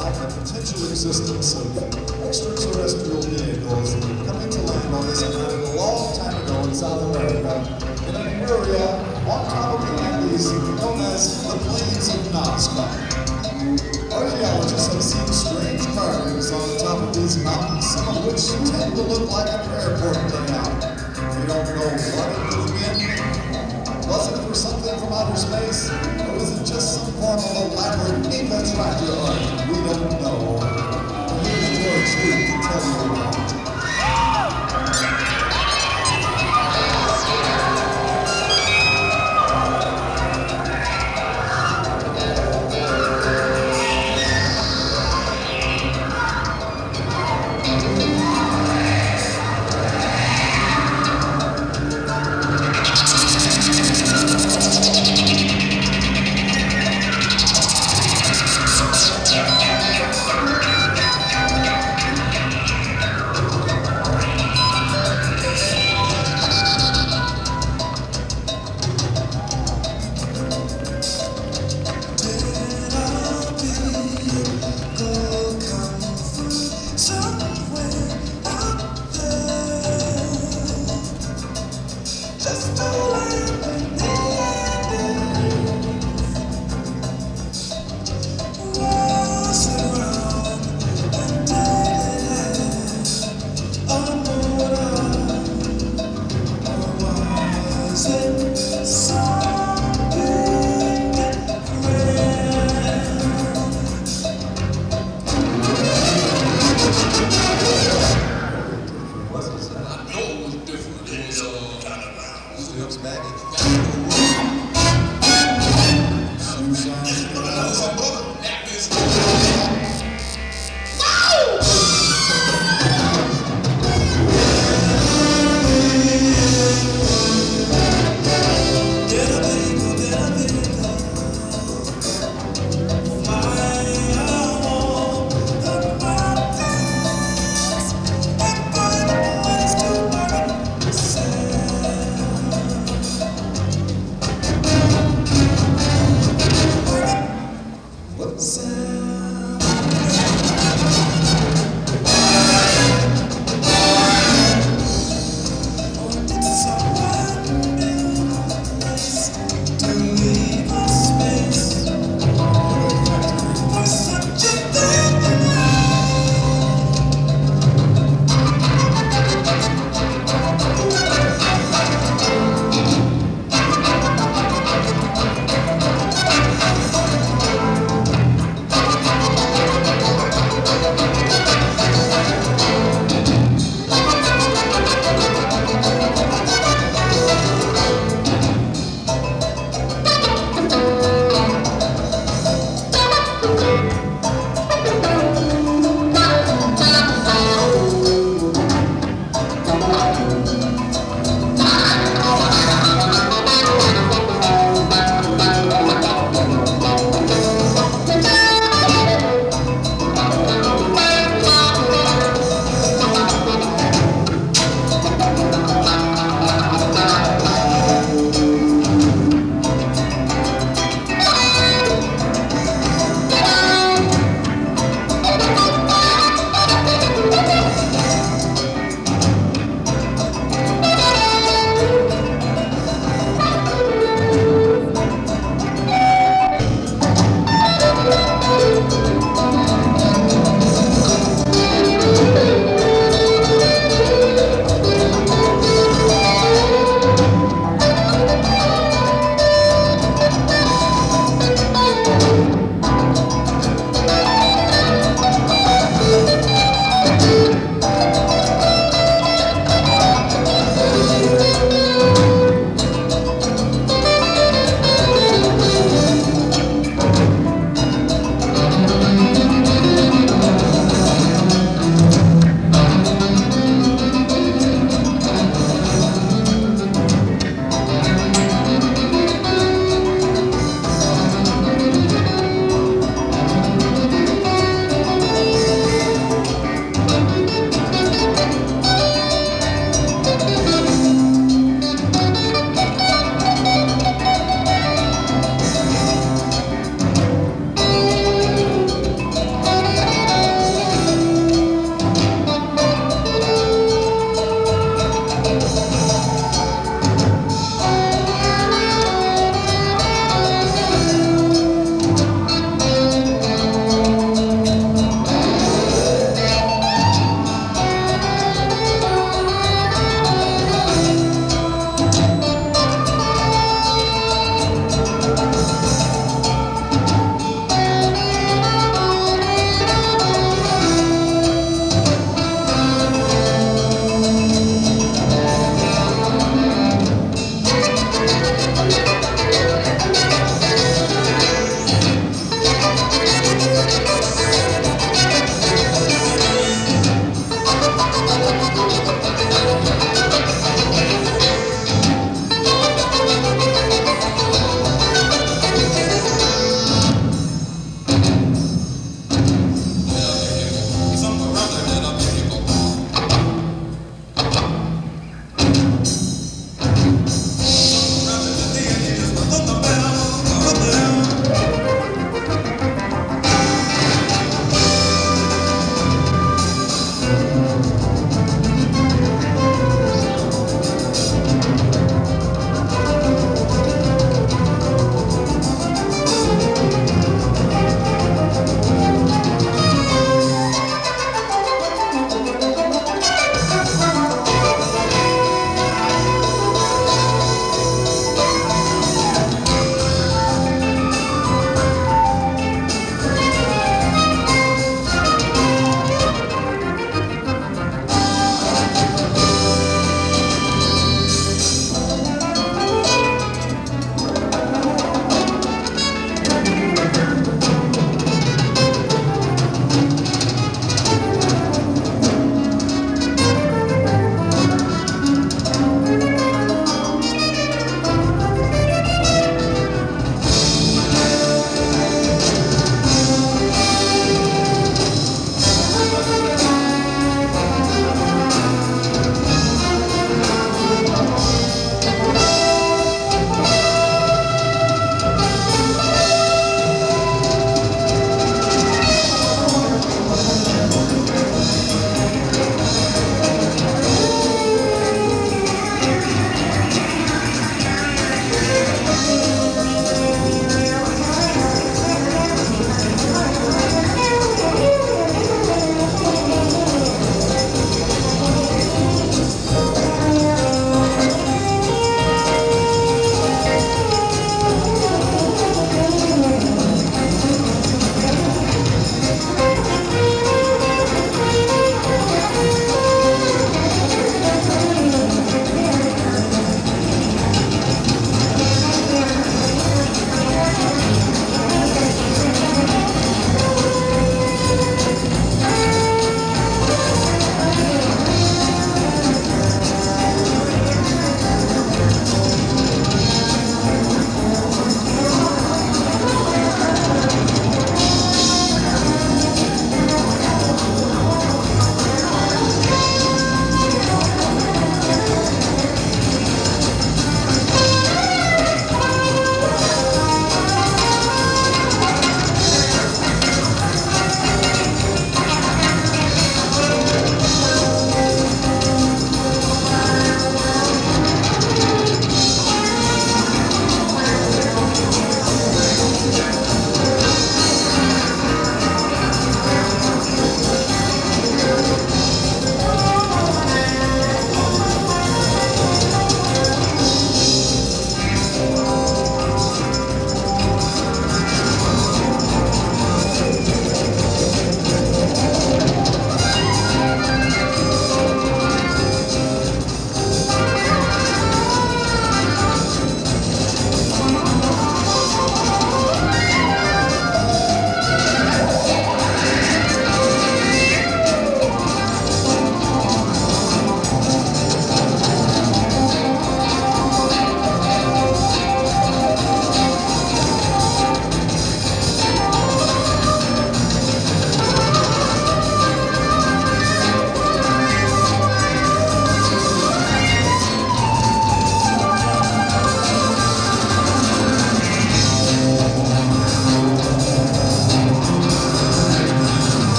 about the potential existence of extraterrestrial vehicles coming to land on this planet a long time ago in South America, in an area on top of the Andes known as the Plains of Nazca. Archaeologists have seen strange carvings on the top of these mountains, some of which tend to look like an airport layout. We don't know what it could have been. Was it for something from outer space? Or was it just some form of elaborate Inca tractor art? We don't know. But here's George Flint to tell you about it.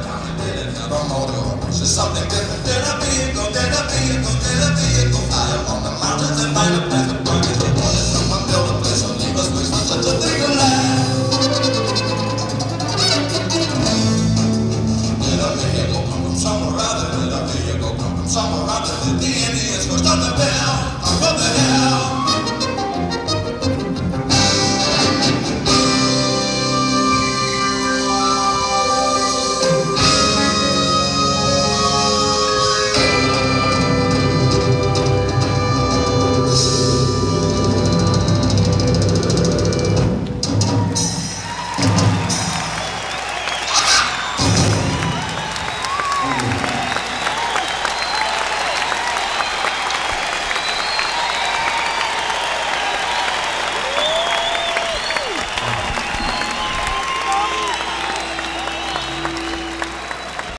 Something different than a vehicle, fly along the mountains and find a place to park it. Someone build a place and leave us with such a thing alive. Did a vehicle come from somewhere out there? Did a vehicle come from somewhere out there? Did the Indians first on the bell?